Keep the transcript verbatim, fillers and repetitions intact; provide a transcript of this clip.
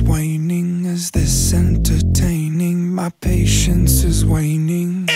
waning? Is this entertaining? My patience is waning.